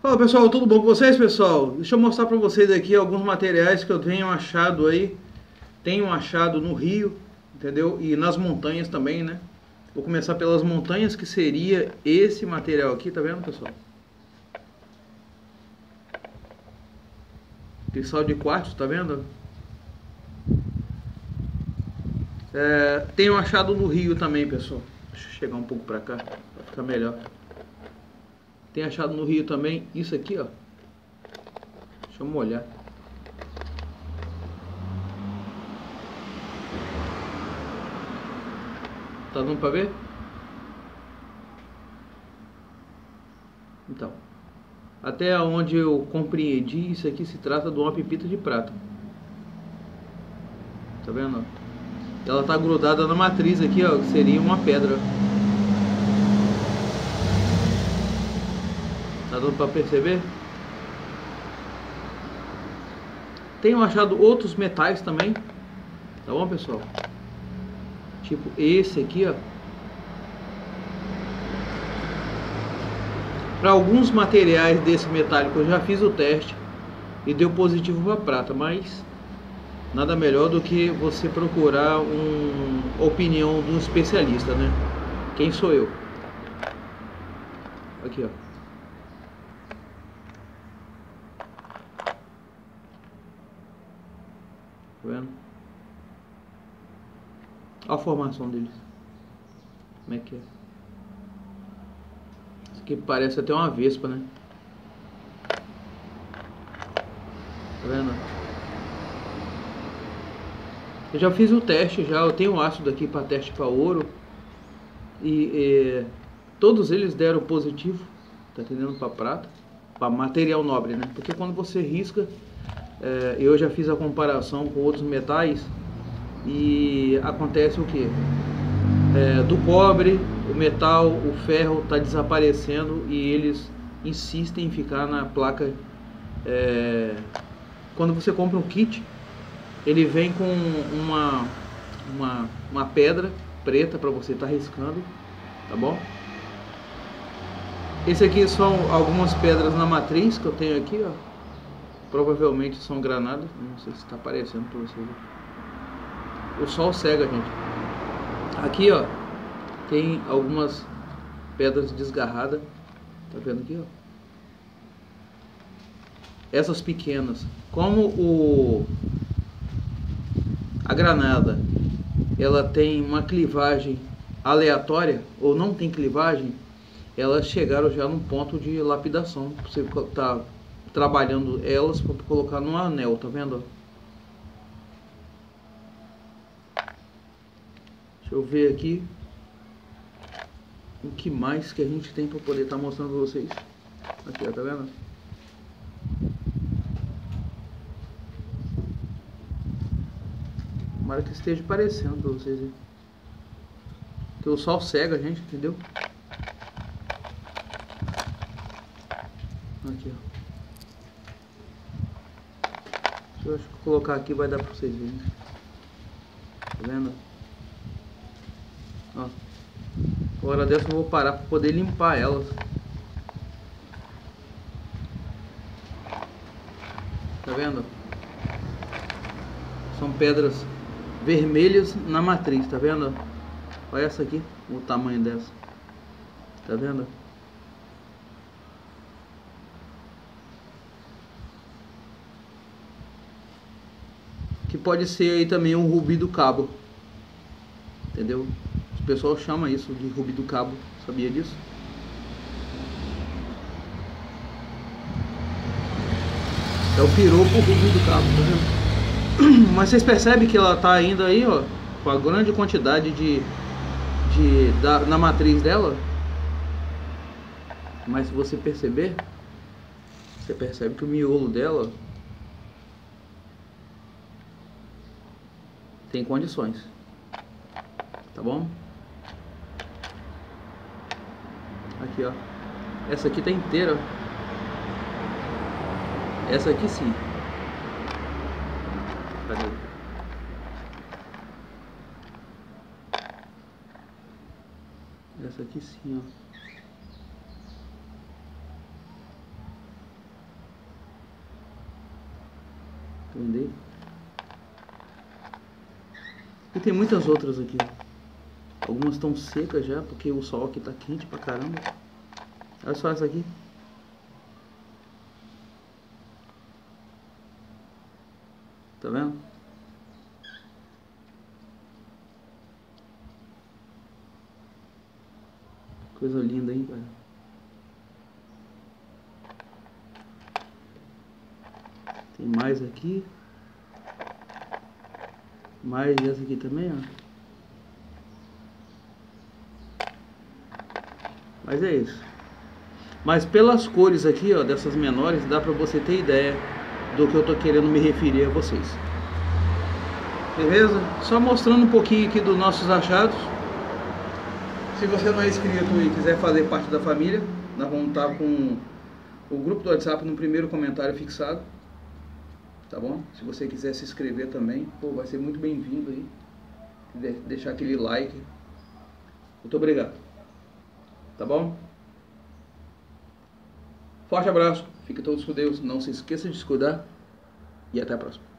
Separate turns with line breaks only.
Fala pessoal, tudo bom com vocês, pessoal? Deixa eu mostrar para vocês aqui alguns materiais que eu tenho achado aí. Tenho achado no rio, entendeu? E nas montanhas também, né? Vou começar pelas montanhas, que seria esse material aqui, tá vendo, pessoal? Cristal de quartzo, tá vendo? Tenho achado no rio também, pessoal. Deixa eu chegar um pouco para cá, para ficar melhor. Tenho achado no rio também isso aqui, ó. Deixa eu molhar. Tá dando para ver? Então, até onde eu compreendi, isso aqui se trata de uma pepita de prata. Tá vendo? Ela tá grudada na matriz aqui, ó, que seria uma pedra. Tá dando pra perceber? Tenho achado outros metais também. Tá bom, pessoal? Tipo esse aqui, ó. Para alguns materiais desse metálico eu já fiz o teste e deu positivo para prata, mas nada melhor do que você procurar uma opinião de um especialista, né? Quem sou eu? Aqui, ó. Tá vendo? Olha a formação deles. Como é que é? Isso aqui parece até uma vespa, né? Tá vendo? Eu já fiz o teste, eu tenho ácido aqui para teste para ouro. E todos eles deram positivo, tá entendendo? Para prata, para material nobre, né? Porque quando você risca, eu já fiz a comparação com outros metais e acontece o que? Do cobre, o metal, o ferro está desaparecendo e eles insistem em ficar na placa. Quando você compra um kit, ele vem com uma pedra preta para você estar riscando, tá bom? Esse aqui são algumas pedras na matriz que eu tenho aqui, ó. Provavelmente são granadas, não sei se está aparecendo para vocês. O sol cega, gente. Aqui, ó, tem algumas pedras desgarradas, tá vendo aqui, ó? Essas pequenas, como a granada, ela tem uma clivagem aleatória ou não tem clivagem, elas chegaram já num ponto de lapidação. Você tá trabalhando elas para colocar num anel, tá vendo? Deixa eu ver aqui o que mais que a gente tem para poder estar mostrando para vocês. Aqui, ó, tá vendo? Tomara que esteja aparecendo para vocês aí. Porque o sol cega a gente, entendeu? Aqui, ó. Deixa eu colocar aqui, vai dar para vocês verem. Tá vendo? Ó. Agora dessa eu vou parar para poder limpar elas. Tá vendo? São pedras vermelhas na matriz, tá vendo? Olha essa aqui, o tamanho dessa. Tá vendo? Que pode ser aí também um rubi do cabo. Entendeu? O pessoal chama isso de rubi do cabo. Sabia disso? É o piropo rubi do cabo, tá vendo? Mas vocês percebem que ela tá ainda aí, ó, com a grande quantidade na matriz dela. Mas se você perceber, você percebe que o miolo dela tem condições, tá bom? Aqui, ó, essa aqui tá inteira. Essa aqui sim. Cadê? Essa aqui sim, ó. Vender. E tem muitas outras aqui. Algumas estão secas já, porque o sol aqui tá quente pra caramba. Olha só essa aqui. Tá vendo? Coisa linda, hein, cara. Tem mais aqui. Mais essa aqui também, ó. Mas é isso. Mas pelas cores aqui, ó, dessas menores, dá pra você ter ideia do que eu tô querendo me referir a vocês. Beleza? Só mostrando um pouquinho aqui dos nossos achados. Se você não é inscrito e quiser fazer parte da família, nós vamos estar com o grupo do WhatsApp no primeiro comentário fixado. Tá bom? Se você quiser se inscrever também, pô, vai ser muito bem-vindo aí. Deixar aquele like. Muito obrigado. Tá bom? Forte abraço. Fiquem todos com Deus. Não se esqueça de se cuidar. E até a próxima.